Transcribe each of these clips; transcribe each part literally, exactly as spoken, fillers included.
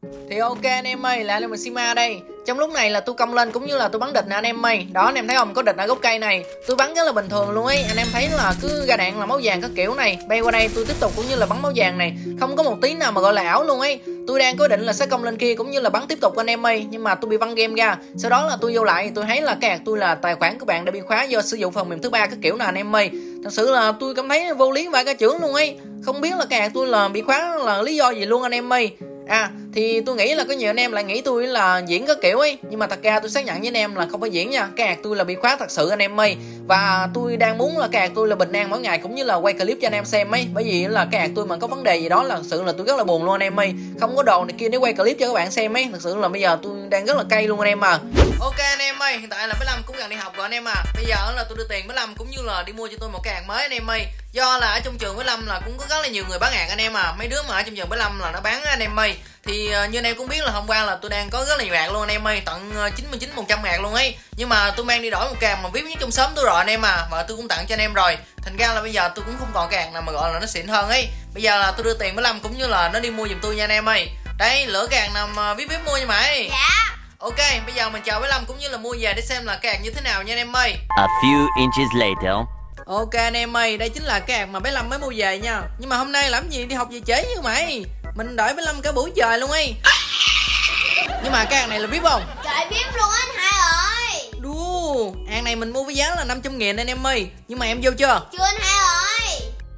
Thì ok anh em ơi, lại là mình Sima đây. Trong lúc này là tôi công lên cũng như là tôi bắn địch nè anh em ơi. Đó anh em thấy không, có địch ở gốc cây này. Tôi bắn rất là bình thường luôn ấy. Anh em thấy là cứ ra đạn là máu vàng các kiểu này. Bay qua đây tôi tiếp tục cũng như là bắn máu vàng này. Không có một tí nào mà gọi là ảo luôn ấy. Tôi đang có định là sẽ công lên kia cũng như là bắn tiếp tục anh em ơi, nhưng mà tôi bị văng game ra. Sau đó là tôi vô lại tôi thấy là cái hạt tôi là tài khoản của bạn đã bị khóa do sử dụng phần mềm thứ ba các kiểu nè anh em ơi. Thật sự là tôi cảm thấy vô lý vãi cả chưởng luôn ấy. Không biết là cái hạt tôi là bị khóa là lý do gì luôn anh em ơi. À thì tôi nghĩ là có nhiều anh em lại nghĩ tôi là diễn có kiểu ấy, nhưng mà thật ra tôi xác nhận với anh em là không phải diễn nha. Cái hạt tôi là bị khóa thật sự anh em ơi. Và tôi đang muốn là cái hạt tôi là bình an mỗi ngày cũng như là quay clip cho anh em xem ấy. Bởi vì là cái hạt tôi mà có vấn đề gì đó là thật sự là tôi rất là buồn luôn anh em ơi. Không có đồ này kia để quay clip cho các bạn xem ấy. Thật sự là bây giờ tôi đang rất là cay luôn anh em à. Ok anh em ơi, hiện tại là bé Lâm cũng gần đi học rồi anh em à. Bây giờ là tôi đưa tiền bé Lâm cũng như là đi mua cho tôi một cái hạt mới anh em ơi. Do là ở trong trường bé Lâm là cũng có rất là nhiều người bán hạt anh em à. Mấy đứa mà ở trong trường bé Lâm là nó bán anh em ơi. Thì uh, như anh em cũng biết là hôm qua là tôi đang có rất là nhiều hạt luôn anh em ơi, tận chín mươi chín phần trăm hạt luôn ấy. Nhưng mà tôi mang đi đổi một cái hạt mà vip nhất trong xóm tôi rồi anh em à, và tôi cũng tặng cho anh em rồi. Thành ra là bây giờ tôi cũng không còn cái hạt nào mà gọi là nó xịn hơn ấy. Bây giờ là tôi đưa tiền với Lâm cũng như là nó đi mua giùm tôi nha anh em ơi. Đây, lựa cái hạt nào mà vip vip mua nha mày. Dạ. Ok, bây giờ mình chào với Lâm cũng như là mua về để xem là cái hạt như thế nào nha anh em ơi. A few inches later. Ok anh em ơi, đây chính là cái hạt mà bé Lâm mới mua về nha. Nhưng mà hôm nay làm gì đi học về trễ như mày. Mình đợi bé Lâm cả buổi trời luôn ấy. Nhưng mà cái hạt này là vip không? Trời biết luôn anh hai ơi. Đu, hạt này mình mua với giá là năm trăm nghìn anh em ơi. Nhưng mà em vô chưa? Chưa anh hai ơi.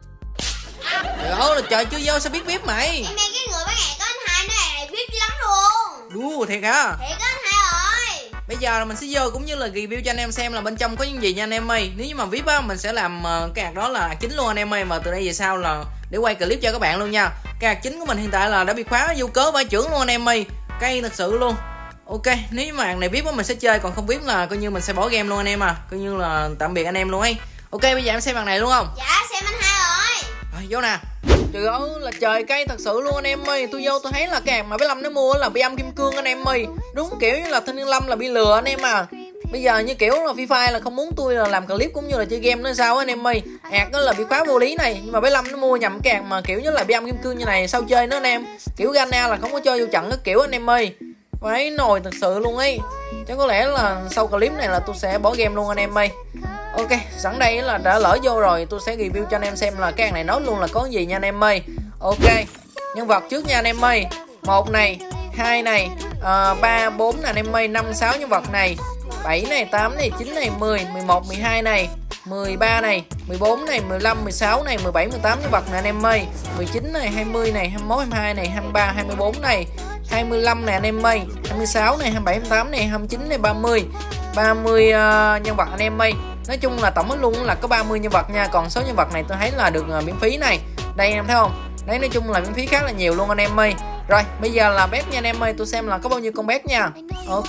Trời ơi là trời, chưa vô sao biết vip mày. Em nghe cái người bán hạt có anh hai nói là vip dữ lắm luôn. Đu, thiệt hả? Thiệt anh hai ơi. Bây giờ là mình sẽ vô cũng như là review cho anh em xem là bên trong có những gì nha anh em ơi. Nếu như mà vip á, mình sẽ làm uh, cái hạt đó là chính luôn anh em ơi. Và từ đây về sau là để quay clip cho các bạn luôn nha. Cái hạt chính của mình hiện tại là đã bị khóa vô cớ vãi chưởng luôn anh em ơi. Cay thật sự luôn. Ok, nếu như mà hạt này vip á mình sẽ chơi, còn không vip là coi như mình sẽ bỏ game luôn anh em à. Coi như là tạm biệt anh em luôn ấy. Ok, bây giờ em xem hạt này luôn không? Dạ xem anh hai ơi. Rồi vô nè. Trời ơi là trời, cay thật sự luôn anh em ơi. Tôi vô tôi thấy là cái hạt mà bé Lâm nó mua là bị âm kim cương anh em ơi. Đúng kiểu như là Thanh Niên Lâm là bị lừa anh em à. Bây giờ như kiểu là Free Fire là không muốn tôi là làm clip cũng như là chơi game nữa sao anh em ơi. Hạt đó là bị khóa vô lý này, nhưng mà bé Lâm nó mua nhầm cái hạt mà kiểu như là bị âm kim cương như này, sao chơi nữa anh em. Kiểu Gana là không có chơi vô trận các kiểu anh em ơi. Váy nồi thật sự luôn ấy. Chắc có lẽ là sau clip này là tôi sẽ bỏ game luôn anh em ơi. Ok, sẵn đây là đã lỡ vô rồi, tôi sẽ review cho anh em xem là cái hạt này nói luôn là có gì nha anh em ơi. Ok, nhân vật trước nha anh em ơi. Một này, hai này, ba, bốn nè anh em ơi, năm, sáu nhân vật này, bảy này, tám này, chín này, mười, mười một, mười hai này, mười ba này, mười bốn này, mười lăm, mười sáu này, mười bảy, mười tám nhân vật nè anh em ơi. mười chín này, hai mươi này, hai mươi mốt, hai mươi hai này, hai mươi ba, hai mươi bốn này, hai mươi lăm này anh em ơi, hai mươi sáu này, hai mươi bảy, hai mươi tám này, hai mươi chín này, ba mươi, ba mươi uh, nhân vật anh em ơi. Nói chung là tổng hết luôn là có ba mươi nhân vật nha. Còn số nhân vật này tôi thấy là được uh, miễn phí này. Đây em thấy không? Đấy, nói chung là miễn phí khá là nhiều luôn anh em ơi. Rồi bây giờ là bet nha anh em ơi, tôi xem là có bao nhiêu con bet nha. Ok.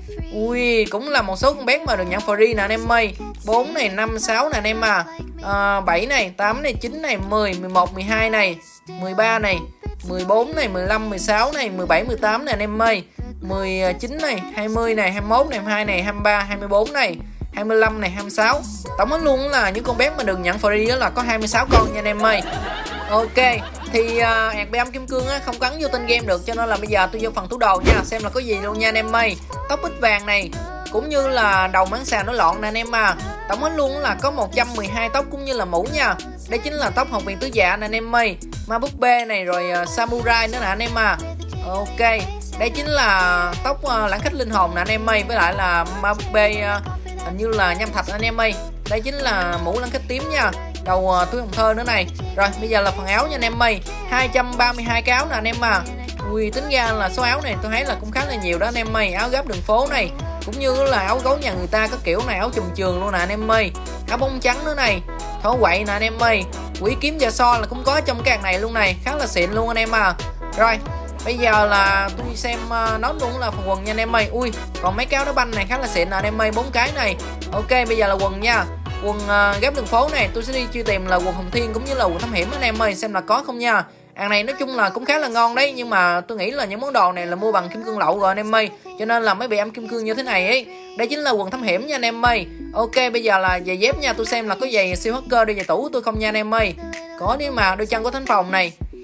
Ui, cũng là một số con bet mà được nhận free nè anh em ơi. Bốn này, năm, sáu nè anh em à. à bảy này, tám này, chín này, mười, mười một, mười hai này, mười ba này, mười bốn này, mười lăm, mười sáu này, mười bảy, mười tám nè anh em ơi. mười chín này, hai mươi này, hai mươi mốt này, hai mươi hai này, hai mươi ba, hai mươi bốn này, hai mươi lăm này, hai mươi sáu. Tổng hết luôn là những con bet mà được nhận free đó là có hai mươi sáu con nha anh em ơi. Ok, thì uh, hạt bị âm kim cương á không gắn vô tên game được, cho nên là bây giờ tôi vô phần tủ đồ nha, xem là có gì luôn nha anh em ơi. Tóc bích vàng này cũng như là đầu máng sàn nổi loạn nè anh em à. Tổng hết luôn là có một trăm mười hai tóc cũng như là mũ nha. Đây chính là tóc học viện tứ dạ nè anh em ơi. Ma búp bê này rồi uh, samurai nữa nè anh em à. Ok, đây chính là tóc uh, lãng khách linh hồn nè anh em ơi, với lại là ma búp bê uh, hình như là nhâm thạch anh em ơi. Đây chính là mũ lãng khách tím nha. Đầu uh, túi hồng thơ nữa này. Rồi bây giờ là phần áo nha anh em ơi. Hai trăm ba mươi hai cái áo nè anh em à. Ui, tính ra là số áo này tôi thấy là cũng khá là nhiều đó anh em ơi. Áo gấp đường phố này, cũng như là áo gấu nhà người ta có kiểu này, áo trùm trường luôn nè anh em ơi. Áo bông trắng nữa này, thỏ quậy nè anh em ơi. Quỷ kiếm và so là cũng có trong cái hạt này luôn này, khá là xịn luôn anh em à. Rồi bây giờ là tôi xem uh, nói luôn là phần quần nha anh em ơi. Ui, còn mấy cái áo đá banh này khá là xịn nè anh em ơi, bốn cái này. Ok, bây giờ là quần nha. Quần uh, ghép đường phố này tôi sẽ đi truy tìm là quần Hồng Thiên cũng như là quần Thám Hiểm anh em ơi, xem là có không nha. Hàng này nói chung là cũng khá là ngon đấy, nhưng mà tôi nghĩ là những món đồ này là mua bằng kim cương lậu rồi anh em ơi, cho nên là mới bị âm kim cương như thế này ấy. Đây chính là quần Thám Hiểm nha anh em ơi. Ok, bây giờ là giày dép nha, tôi xem là có giày siêu hacker đi giày tủ của tôi không nha anh em ơi. Có đi mà đôi chân của Thánh Phòng này.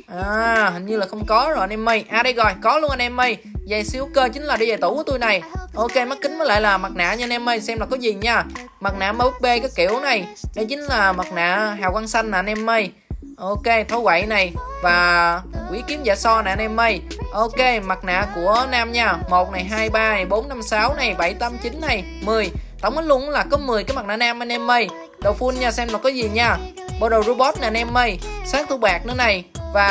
À, hình như là không có rồi anh em ơi. À đây rồi, có luôn anh em ơi. Giày siêu cơ chính là đôi giày tủ của tôi này. Ok, mắt kính với lại là mặt nạ nha anh em ơi, xem là có gì nha. Mặt nạ búp bê cái kiểu này. Đây chính là mặt nạ hào quang xanh nè anh em ơi. Ok, thấu quậy này và quỷ kiếm dạ so nè anh em ơi. Ok, mặt nạ của nam nha. Một này, hai, ba này, bốn, năm, sáu này, bảy, tám, chín này, mười. Tổng hết luôn là có mười cái mặt nạ nam anh em ơi. Đồ full nha, xem là có gì nha. Bộ đồ robot nè anh em ơi. Sát thủ bạc nữa này.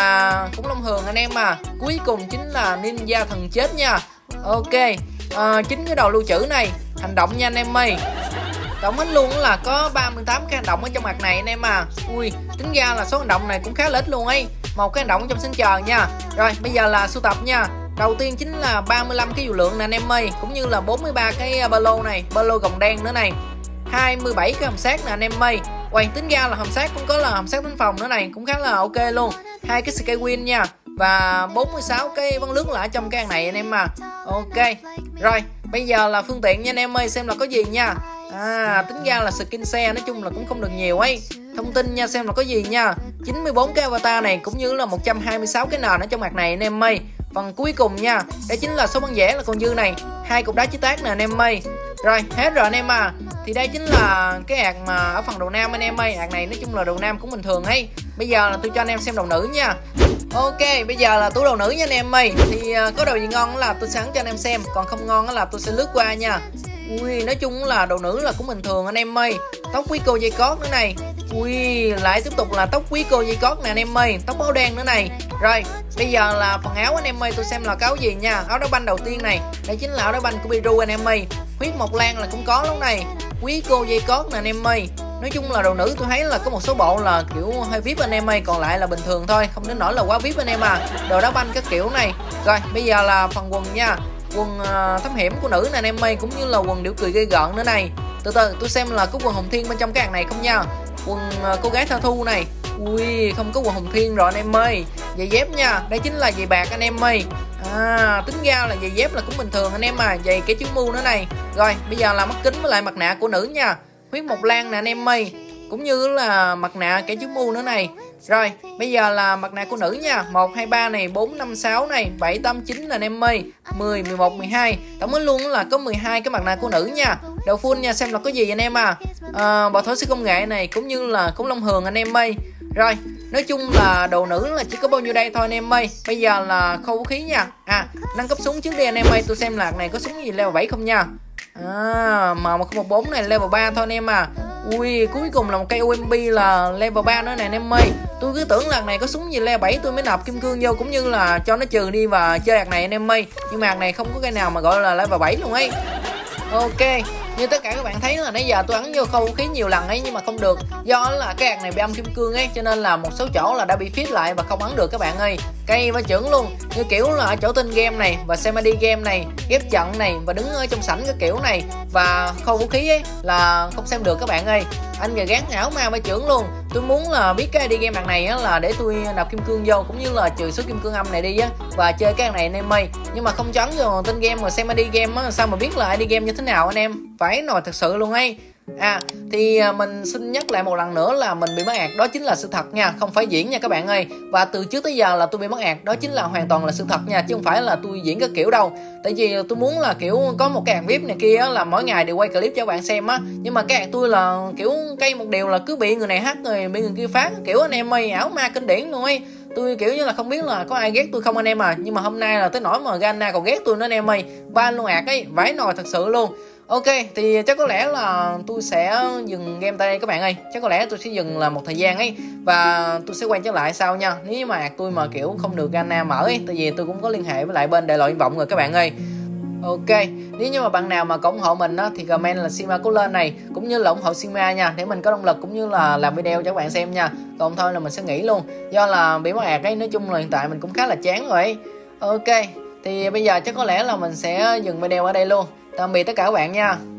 Và khủng long hường anh em à. Cuối cùng chính là ninja thần chết nha. Ok, à, chính cái đồ lưu trữ này. Hành động nha anh em ơi. Tổng hết luôn là có ba mươi tám cái hành động ở trong mặt này anh em à. Ui, tính ra là số hành động này cũng khá là ít luôn ấy. Một cái hành động trong sân chờ nha. Rồi, bây giờ là sưu tập nha. Đầu tiên chính là ba mươi lăm cái dù lượng nè anh em ơi. Cũng như là bốn mươi ba cái ba lô này. Ba lô gồng đen nữa này. Hai mươi bảy cái hầm sát nè anh em ơi. Quay tính ra là hầm sát cũng có là hầm sát thánh phòng nữa này. Cũng khá là ok luôn. Hai cái Skywin nha. Và bốn mươi sáu cái bắn lướt là ở trong cái hàng này anh em à. Ok. Rồi, bây giờ là phương tiện nha anh em ơi. Xem là có gì nha. À, tính ra là skin xe nói chung là cũng không được nhiều ấy. Thông tin nha, xem là có gì nha. chín mươi bốn cái avatar này cũng như là một trăm hai mươi sáu cái nền ở trong mặt này anh em ơi. Phần cuối cùng nha, đây chính là số băng vẽ là còn dư này. Hai cục đá chế tác nè anh em ơi. Rồi, hết rồi anh em à. Thì đây chính là cái ạc mà ở phần đầu nam anh em ơi. Ạc này nói chung là đầu nam cũng bình thường ấy. Bây giờ là tôi cho anh em xem đầu nữ nha. Ok, bây giờ là tủ đầu nữ nha anh em ơi. Thì uh, có đồ gì ngon là tôi sẵn cho anh em xem. Còn không ngon là tôi sẽ lướt qua nha. Ui, nói chung là đồ nữ là cũng bình thường anh em ơi. Tóc quý cô dây cót nữa này. Ui, lại tiếp tục là tóc quý cô dây cót nè anh em ơi. Tóc áo đen nữa này. Rồi, bây giờ là phần áo anh em ơi. Tôi xem là cái áo gì nha. Áo đá banh đầu tiên này. Đây chính là áo đá banh của Biru anh em ơi. Huyết Mộc Lan là cũng có lúc này. Quý cô dây cót nè anh em ơi. Nói chung là đồ nữ tôi thấy là có một số bộ là kiểu hơi vip anh em ơi. Còn lại là bình thường thôi. Không đến nỗi là quá vip anh em à. Đồ đá banh các kiểu này. Rồi, bây giờ là phần quần nha. Quần uh, thám hiểm của nữ nè anh em ơi. Cũng như là quần điệu cười gây gợn nữa này. Từ từ tôi xem là có quần Hồng Thiên bên trong cái hàng này không nha. Quần uh, cô gái thơ thu này. Ui, không có quần Hồng Thiên rồi anh em ơi. Giày dép nha. Đây chính là giày bạc anh em ơi. À, tính ra là giày dép là cũng bình thường anh em à. Giày cái chữ mu nữa này. Rồi, bây giờ là mắt kính với lại mặt nạ của nữ nha. Huyết Mộc Lan nè anh em ơi. Cũng như là mặt nạ kẻ chữ mu nữa này. Rồi, bây giờ là mặt nạ của nữ nha. Một, hai, ba này, bốn, năm, sáu này, bảy, tám, chín nè anh em ơi. Mười, mười một, mười hai. Tổng mới luôn là có mười hai cái mặt nạ của nữ nha. Đầu full nha, xem là có gì anh em à. à Bò thổi siêu công nghệ này, cũng như là khủng long hường anh em ơi. Rồi, nói chung là đồ nữ là chỉ có bao nhiêu đây thôi anh em ơi. Bây giờ là khâu vũ khí nha. À, nâng cấp súng trước đi anh em ơi. Tôi xem là này có súng gì level bảy không nha. À, M một không một bốn này level ba thôi anh em à. Ui, cuối cùng là một cây u em pê là level ba nữa nè anh em ơi. Tôi cứ tưởng là này có súng gì level bảy tôi mới nạp kim cương vô cũng như là cho nó trừ đi và chơi hạt này anh em ơi. Nhưng mà hạt này không có cái nào mà gọi là level bảy luôn ấy. Ok, như tất cả các bạn thấy là nãy giờ tôi ấn vô khâu vũ khí nhiều lần ấy nhưng mà không được. Do là cái hạt này bị âm kim cương ấy cho nên là một số chỗ là đã bị fit lại và không ấn được các bạn ơi. Cây và trưởng luôn. Như kiểu là ở chỗ tên game này và xem đi game này, ghép trận này và đứng ở trong sảnh cái kiểu này và khâu vũ khí ấy là không xem được các bạn ơi. Anh gà gán ảo ma ba trưởng luôn. Tôi muốn là biết cái i đê game đằng này á là để tôi nạp kim cương vô cũng như là trừ số kim cương âm này đi á và chơi cái này anh em ơi. Nhưng mà không chấn vô tên game mà xem i đê game á sao mà biết là i đê game như thế nào anh em. Phải nói thật sự luôn ấy. À thì mình xin nhắc lại một lần nữa là mình bị mất ạt đó chính là sự thật nha, không phải diễn nha các bạn ơi. Và từ trước tới giờ là tôi bị mất ạt đó chính là hoàn toàn là sự thật nha, chứ không phải là tôi diễn cái kiểu đâu. Tại vì tôi muốn là kiểu có một cái ạt vip này kia là mỗi ngày đều quay clip cho các bạn xem á. Nhưng mà cái ạt tôi là kiểu cây một điều là cứ bị người này hack rồi bị người kia phát kiểu anh em ơi, ảo ma kinh điển luôn ấy. Tôi kiểu như là không biết là có ai ghét tôi không anh em à. Nhưng mà hôm nay là tới nỗi mà Gana còn ghét tôi nữa anh em ơi. Ban luôn ạt ấy, vãi nồi thật sự luôn. Ok, thì chắc có lẽ là tôi sẽ dừng game tại đây các bạn ơi. Chắc có lẽ tôi sẽ dừng là một thời gian ấy. Và tôi sẽ quay trở lại sau nha. Nếu mà tôi mà kiểu không được Gana mở ấy. Tại vì tôi cũng có liên hệ với lại bên Đại Lộ Hy Vọng rồi các bạn ơi. Ok, nếu như mà bạn nào mà có ủng hộ mình á, thì comment là Sigma cố lên này. Cũng như là ủng hộ Sigma nha. Để mình có động lực cũng như là làm video cho các bạn xem nha. Còn thôi là mình sẽ nghỉ luôn. Do là bị mất ạt ấy, nói chung là hiện tại mình cũng khá là chán rồi ấy. Ok, thì bây giờ chắc có lẽ là mình sẽ dừng video ở đây luôn. Tạm biệt tất cả các bạn nha.